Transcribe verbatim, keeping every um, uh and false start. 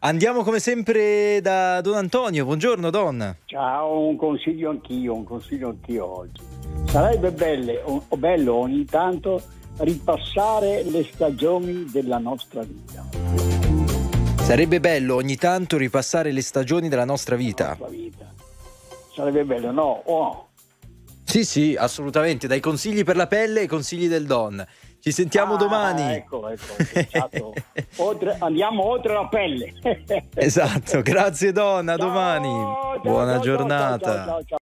Andiamo come sempre da Don Antonio. Buongiorno Don. Ciao, un consiglio anch'io, un consiglio anch'io oggi. Sarebbe belle, o, o bello ogni tanto ripassare le stagioni della nostra vita. Sarebbe bello ogni tanto ripassare le stagioni della nostra vita. La nostra vita. Sarebbe bello, no? Oh. Sì, sì, assolutamente. Dai consigli per la pelle ai consigli del Don. Ci sentiamo ah, domani. Ecco, ecco, esatto. oltre, andiamo oltre la pelle. Esatto, grazie Don, a Ciao, domani. ciao, Buona ciao, giornata. Ciao, ciao, ciao, ciao.